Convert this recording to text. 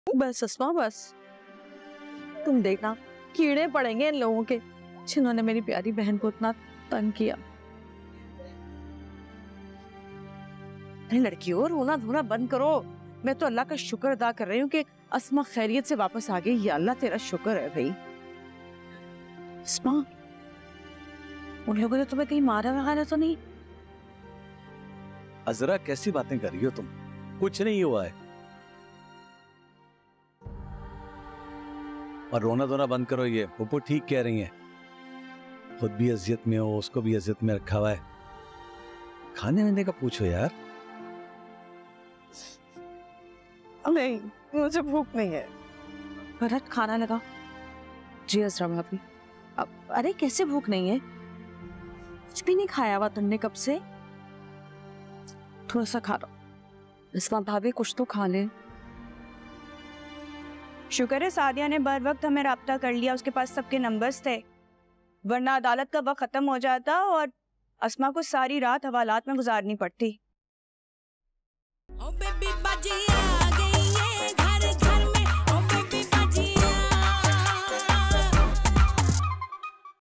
बस अस्मा बस, तुम देखना कीड़े पड़ेंगे इन लोगों के जिन्होंने मेरी प्यारी बहन को इतना तंग किया। लड़कियों, रोना धोना बंद करो। मैं तो अल्लाह का शुक्र अदा कर रही हूँ कि अस्मा खैरियत से वापस आ गई। या अल्लाह तेरा शुक्र है भाई। अस्मा, उन लोगों ने तुम्हें कहीं मारा वगैरह तो नहीं? अजरा कैसी बातें कर रही हो तुम? कुछ नहीं हुआ है। और रोना धोना बंद करो। ये पप्पू ठीक कह रही हैं। खुद भी अजियत में हो, उसको भी अजियत में रखा हुआ है। खाने वाने का पूछो यार। नहीं, मुझे भूख नहीं है। फरहत खाना लगा। जी अजरा भाभी। अब अरे कैसे भूख नहीं है? कुछ भी नहीं खाया हुआ तुमने कब से? थोड़ा सा खा लो। अस्मा भाभी कुछ तो खा ले। शुक्र है सादिया ने बर वक्त हमें राब्ता कर लिया, उसके पास सबके नंबर्स थे, वरना अदालत का वक्त खत्म हो जाता और अस्मा को सारी रात हवालात में गुजारनी पड़ती।